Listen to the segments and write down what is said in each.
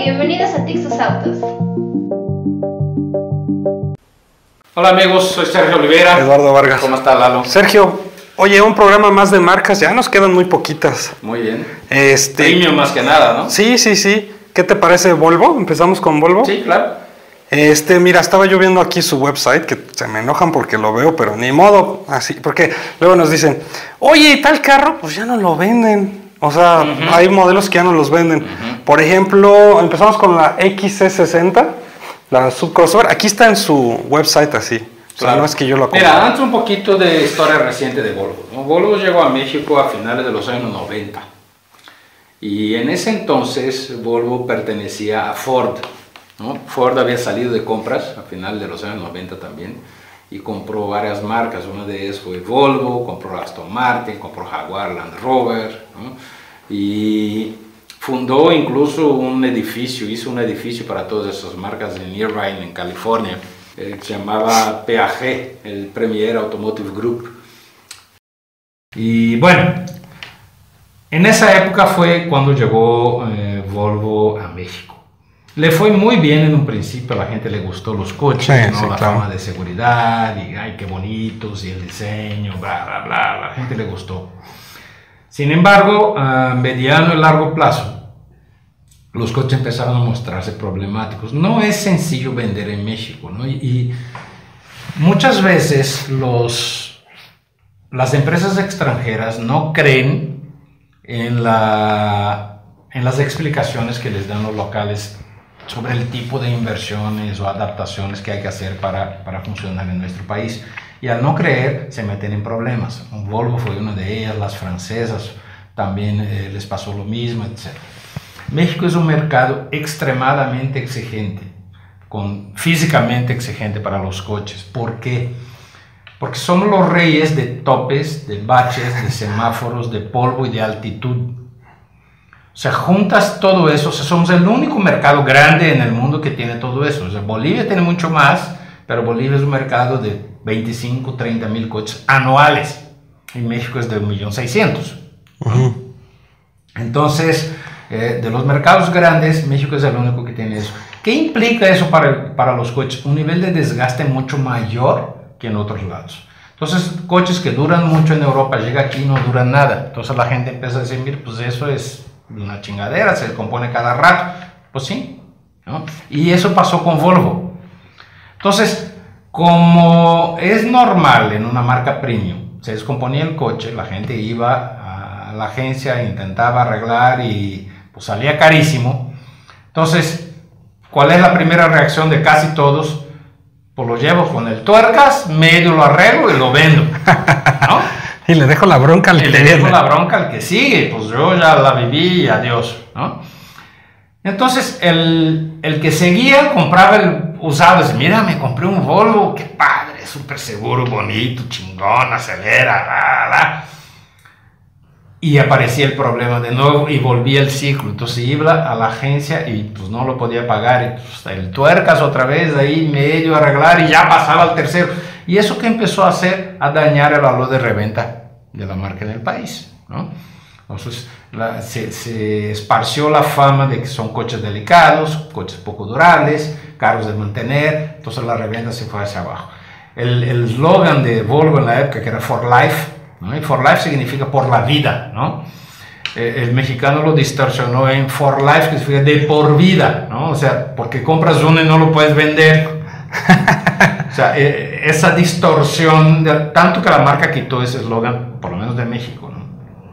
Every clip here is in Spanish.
bienvenidos a Tixus Autos. Hola amigos, soy Sergio Olivera. Eduardo Vargas. ¿Cómo está Lalo? Sergio, oye, un programa más de marcas, ya nos quedan muy poquitas. Muy bien. Premium más que nada, ¿no? Sí. ¿Qué te parece Volvo? ¿Empezamos con Volvo? Sí, claro. Mira, estaba yo viendo aquí su website, que se me enojan porque lo veo, pero ni modo, así, porque luego nos dicen, oye, tal carro, pues ya no lo venden. O sea, hay modelos que ya no los venden. Por ejemplo, empezamos con la XC60, la subcrossover. Aquí está en su website así. O sea, no es que yo lo compre. Mira, antes un poquito de historia reciente de Volvo, ¿no? Volvo llegó a México a finales de los años 90. Y en ese entonces Volvo pertenecía a Ford, ¿no? Ford había salido de compras a finales de los años 90 también y compró varias marcas. Una de ellas fue Volvo, compró Aston Martin, compró Jaguar Land Rover, ¿no? Y fundó incluso un edificio, hizo un edificio para todas esas marcas en Irvine, en California, que se llamaba PAG, el Premier Automotive Group. Y bueno, en esa época fue cuando llegó Volvo a México. Le fue muy bien en un principio, a la gente le gustó los coches, ¿no? La forma de seguridad, y ay, qué bonitos, y el diseño, bla, bla, bla, a la gente le gustó. Sin embargo, a mediano y largo plazo, los coches empezaron a mostrarse problemáticos. No es sencillo vender en México, ¿no? Y muchas veces las empresas extranjeras no creen en las explicaciones que les dan los locales sobre el tipo de inversiones o adaptaciones que hay que hacer para funcionar en nuestro país. Y al no creer, se meten en problemas. Volvo fue una de ellas, las francesas también les pasó lo mismo, etc. México es un mercado extremadamente exigente, físicamente exigente para los coches. ¿Por qué? Porque somos los reyes de topes, de baches, de semáforos, de polvo y de altitud. O sea, juntas todo eso, o sea, somos el único mercado grande en el mundo que tiene todo eso. O sea, Bolivia tiene mucho más, pero Bolivia es un mercado de 25, 30 mil coches anuales. Y México es de 1.600.000. Entonces, de los mercados grandes, México es el único que tiene eso. ¿Qué implica eso para los coches? Un nivel de desgaste mucho mayor que en otros lados. Entonces, coches que duran mucho en Europa, llega aquí y no duran nada. Entonces la gente empieza a decir, mira, pues eso es una chingadera, se descompone cada rato. Pues sí, ¿no? Y eso pasó con Volvo. Entonces, como es normal en una marca premium, se descomponía el coche, la gente iba a la agencia, intentaba arreglar y pues salía carísimo. Entonces, ¿cuál es la primera reacción de casi todos? Pues lo llevo con el tuercas, medio lo arreglo y lo vendo, ¿no? Y le dejo la bronca al que viene. Le dejo la bronca al que sigue, pues yo ya la viví y adiós, ¿no? Entonces, el que seguía compraba el usado, dice, mira, me compré un Volvo, qué padre, súper seguro, bonito, chingón, acelera, bla, bla. Y aparecía el problema de nuevo y volvía el ciclo. Entonces iba a la agencia y pues no lo podía pagar. Y, pues, el tuercas otra vez ahí medio arreglar y ya pasaba al tercero. Y eso que empezó a hacer, a dañar el valor de reventa de la marca en el país, ¿no? Entonces se esparció la fama de que son coches delicados, coches poco durables, caros de mantener. Entonces la reventa se fue hacia abajo. El eslogan de Volvo en la época, que era For Life, ¿no? Y For Life significa por la vida, ¿no? El mexicano lo distorsionó en For Life, que significa de por vida, ¿no? O sea, porque compras uno y no lo puedes vender. O sea, esa distorsión, tanto que la marca quitó ese eslogan, por lo menos de México, ¿no?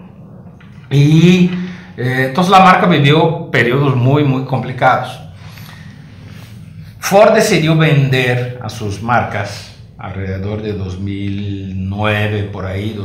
Y entonces la marca vivió periodos muy, muy complicados. Ford decidió vender a sus marcas alrededor de 2009, por ahí,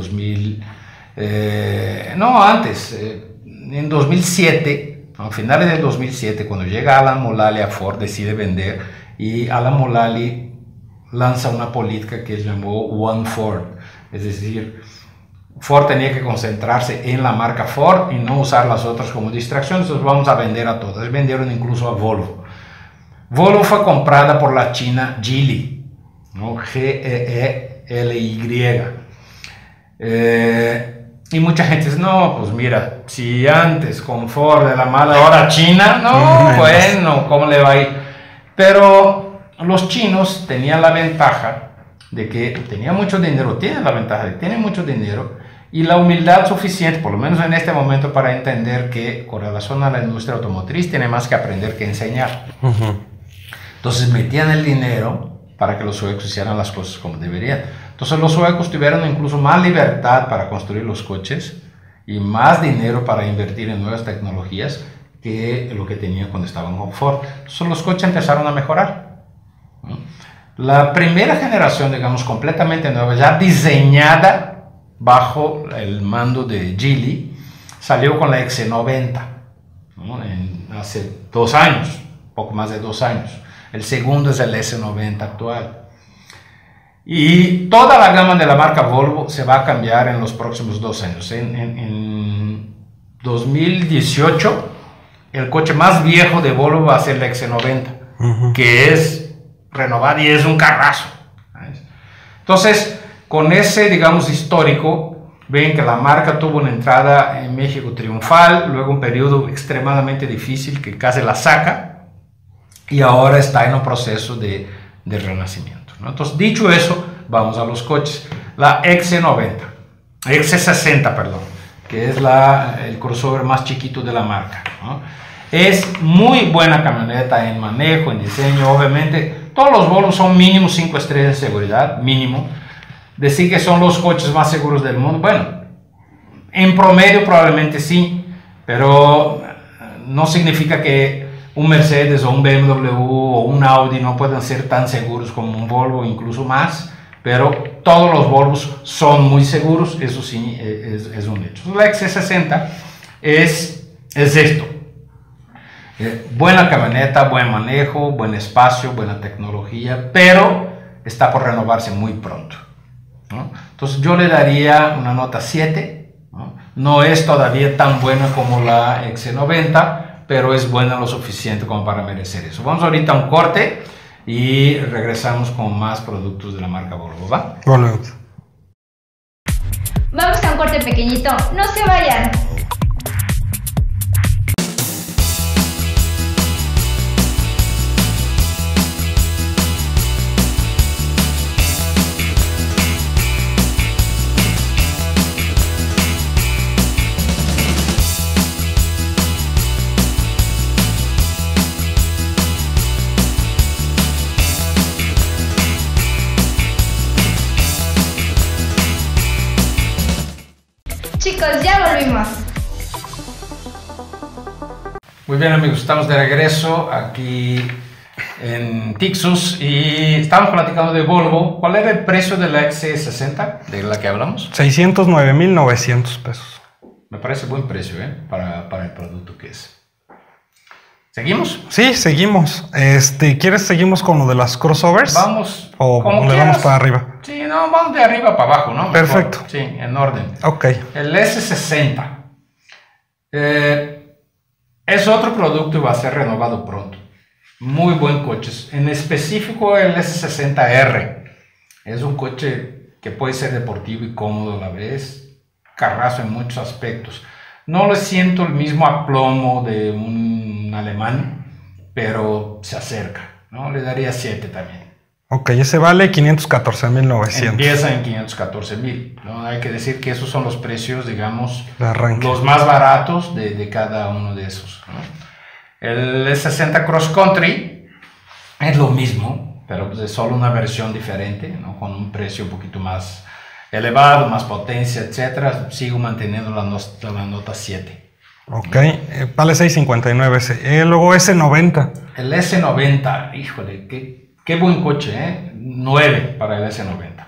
no, antes, en 2007, a finales de 2007, cuando llega Alan Mulally a Ford, decide vender, y Alan Mulally lanza una política que llamó One Ford, es decir, Ford tenía que concentrarse en la marca Ford y no usar las otras como distracción, entonces vamos a vender a todas. Vendieron incluso a Volvo. Volvo fue comprada por la china Geely, ¿no? Geely. Y mucha gente dice, no, pues mira, si antes con Ford de la mala, ahora China, no, bueno, ¿cómo le va a ir? Pero los chinos tenían la ventaja de que tenían mucho dinero, tienen la ventaja de que tienen mucho dinero y la humildad suficiente, por lo menos en este momento, para entender que con relación a la industria automotriz tiene más que aprender que enseñar. Entonces metían el dinero para que los suecos hicieran las cosas como deberían. Entonces los suecos tuvieron incluso más libertad para construir los coches y más dinero para invertir en nuevas tecnologías que lo que tenían cuando estaban con Ford. Entonces los coches empezaron a mejorar. La primera generación, digamos, completamente nueva, ya diseñada bajo el mando de Geely, salió con la XC90, ¿no? Hace 2 años, poco más de 2 años. El segundo es el S90 actual. Y toda la gama de la marca Volvo se va a cambiar en los próximos 2 años. En 2018, el coche más viejo de Volvo va a ser la XC90, que es renovada y es un carrazo. Entonces, con ese, digamos, histórico, ven que la marca tuvo una entrada en México triunfal, luego un periodo extremadamente difícil que casi la saca, y ahora está en un proceso de renacimiento, ¿no? Entonces, dicho eso, vamos a los coches. La XC60, perdón, que es el crossover más chiquito de la marca, ¿no? Es muy buena camioneta en manejo, en diseño, obviamente. Todos los Volvo son mínimo 5 estrellas de seguridad, mínimo. Decir que son los coches más seguros del mundo, bueno, en promedio probablemente sí, pero no significa que un Mercedes o un BMW o un Audi no puedan ser tan seguros como un Volvo, incluso más, pero todos los Volvos son muy seguros, eso sí es un hecho. La XC60 es esto, buena camioneta, buen manejo, buen espacio, buena tecnología, pero está por renovarse muy pronto, ¿no? Entonces yo le daría una nota 7, ¿no? No es todavía tan buena como la XC90, pero es buena lo suficiente como para merecer eso. Vamos ahorita a un corte y regresamos con más productos de la marca Volvo, ¿va? Volvemos. Vamos a un corte pequeñito, no se vayan. Chicos, ya volvimos. Muy bien, amigos, estamos de regreso aquí en Tixus y estamos platicando de Volvo. ¿Cuál era el precio de la XC60 de la que hablamos? 609,900 pesos. Me parece buen precio, para el producto que es. ¿Seguimos? Sí, seguimos. ¿Quieres seguimos con lo de las crossovers? Vamos. ¿O le vamos para arriba? Sí, no, vamos de arriba para abajo, ¿no? Perfecto. Sí, en orden. Ok. El S60 es otro producto y va a ser renovado pronto. Muy buen coche. En específico el S60R. Es un coche que puede ser deportivo y cómodo a la vez. Carrazo en muchos aspectos. No le siento el mismo aplomo de un alemán, pero se acerca, ¿no? Le daría 7 también. Ok, ese vale 514,900. Empieza en 514,000, ¿no? Hay que decir que esos son los precios, digamos, los más baratos de cada uno de esos, ¿no? El S60 Cross Country es lo mismo, pero pues es solo una versión diferente, ¿no? Con un precio un poquito más elevado, más potencia, etcétera. Sigo manteniendo la nota 7. Ok, vale 659 ese. Luego S90. El S90, híjole, qué buen coche, 9 para el S90.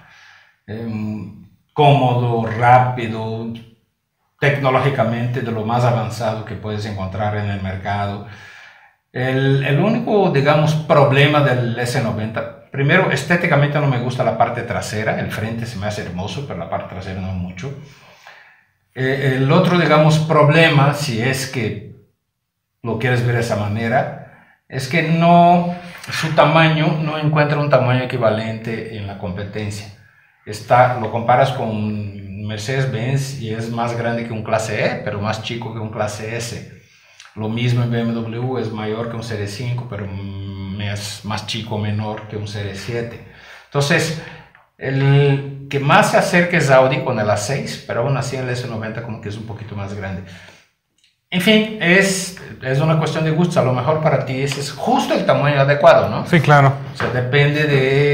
Cómodo, rápido, tecnológicamente de lo más avanzado que puedes encontrar en el mercado. El único, digamos, problema del S90, primero, estéticamente no me gusta la parte trasera, el frente se me hace hermoso, pero la parte trasera no mucho. El otro, digamos, problema, si es que lo quieres ver de esa manera, es que su tamaño no encuentra un tamaño equivalente en la competencia. Lo comparas con Mercedes-Benz y es más grande que un clase E, pero más chico que un clase S. Lo mismo en BMW, es mayor que un Serie 5, pero es más chico o menor que un Serie 7. Entonces, el que más se acerca es Audi con el A6, pero aún así el S90 como que es un poquito más grande. En fin, es una cuestión de gusto. A lo mejor para ti ese es justo el tamaño adecuado, ¿no? Sí, claro. O sea, depende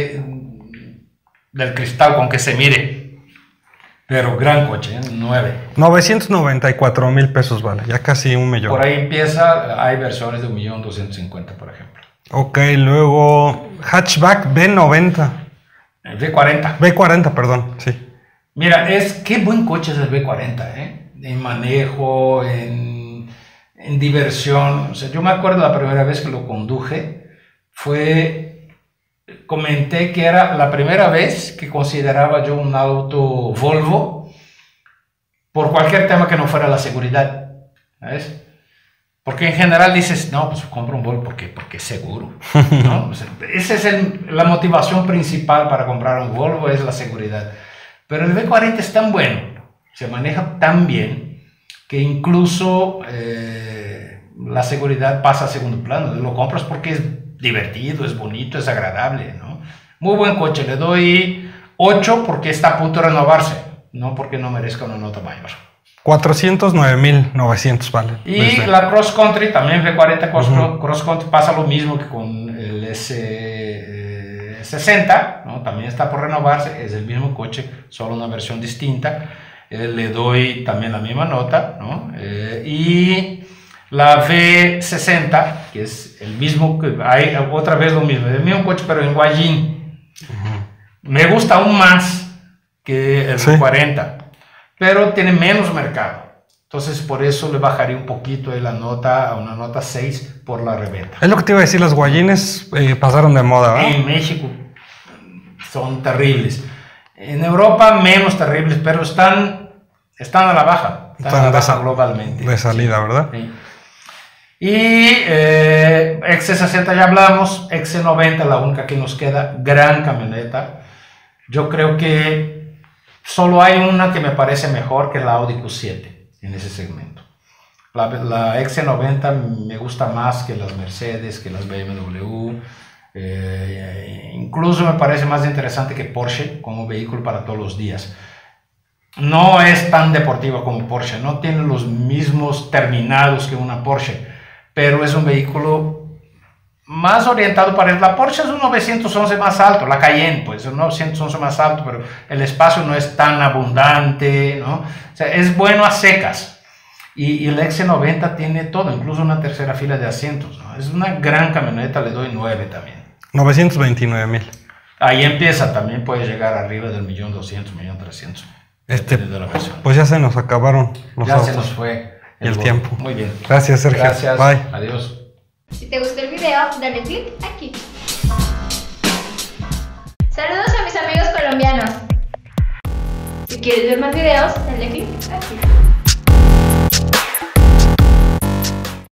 del cristal con que se mire. Pero gran coche, 9. 994,000 pesos vale, ya casi 1 millón. Por ahí empieza, hay versiones de 1.250.000, por ejemplo. Ok, luego hatchback B90. V40. B40, perdón, sí. Mira, qué buen coche es el V40, ¿eh? En manejo, en diversión. O sea, yo me acuerdo la primera vez que lo conduje, comenté que era la primera vez que consideraba yo un auto Volvo por cualquier tema que no fuera la seguridad, ¿sabes? Porque en general dices, no, pues compro un Volvo porque es seguro, ¿no? O sea, esa es la motivación principal para comprar un Volvo, es la seguridad. Pero el V40 es tan bueno, se maneja tan bien, que incluso la seguridad pasa a segundo plano. Lo compras porque es divertido, es bonito, es agradable, ¿no? Muy buen coche, le doy 8 porque está a punto de renovarse, no porque no merezca una nota mayor. 409,900 vale. Y la Cross Country, también V40 Cross Country, pasa lo mismo que con el S60, ¿no? También está por renovarse, es el mismo coche, solo una versión distinta. Le doy también la misma nota, ¿no? Y la V60, que es el mismo, hay otra vez lo mismo, el mismo coche pero en guayín. Me gusta aún más que el V40, pero tiene menos mercado. Entonces por eso le bajaría un poquito la nota a una nota 6 por la reventa. Es lo que te iba a decir, los guayines pasaron de moda, ¿verdad? En México son terribles. En Europa menos terribles, pero están a la baja. Están a la baja globalmente. De salida, ¿verdad? Sí. Y XC60 ya hablamos, XC90 la única que nos queda, gran camioneta. Yo creo que solo hay una que me parece mejor que la Audi Q7 en ese segmento. La XC90 me gusta más que las Mercedes, que las BMW. Incluso me parece más interesante que Porsche como vehículo para todos los días. No es tan deportiva como Porsche, no tiene los mismos terminados que una Porsche, pero es un vehículo más orientado para la Porsche es un 911 más alto, la Cayenne pues es un 911 más alto, pero el espacio no es tan abundante, ¿no? O sea, es bueno a secas. Y el XC90 tiene todo, incluso una tercera fila de asientos, ¿no? Es una gran camioneta, le doy 9 también. 929,000. Ahí empieza, también puede llegar arriba del 1.200.000, 1.300.000. De la versión. Pues ya se nos acabaron los autos. Se nos fue el tiempo. Muy bien. Gracias, Sergio. Gracias. Bye. Adiós. Si te gustó el video, dale click aquí. Saludos a mis amigos colombianos. Si quieres ver más videos, dale click aquí.